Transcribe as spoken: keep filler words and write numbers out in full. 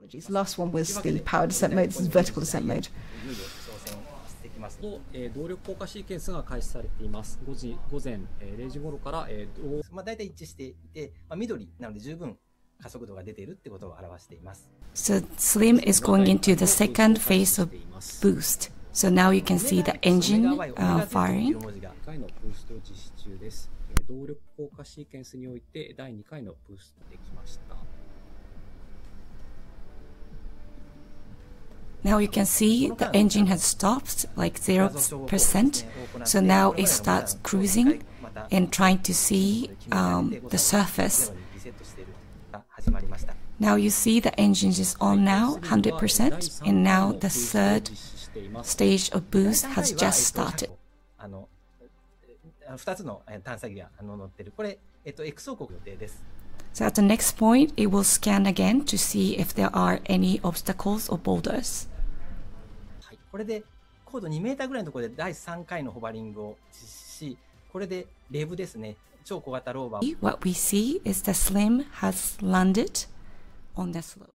The last one was the power descent mode. This is vertical descent mode. と、えー、動力降下シーケンスが開始されています。ごじ、午前れいじ頃から、えー、まあ大体一致していて、まあ、緑なので十分加速度が出ているってことを表しています。 So Slim is going into the second phase of boost. So now you can see the engine uh, firing. にかいのブーストを実施中です。動力降下シーケンスにおいてだいにかいのブーストできました。 Now you can see the engine has stopped like zero percent. So now it starts cruising and trying to see um, the surface. Now you see the engine is on now, one hundred percent, and now the third stage of boost has just started. ふたつの探査機が乗っている。これ、えっと、X 王国予定です。 So at the next point, it will scan again to see if there are any obstacles or boulders. これで高度にメーターぐらいのところでだいさんかいのホバリングを実施し、これでレブですね、超小型ローバー。 What we see is the Slim has landed on the slope.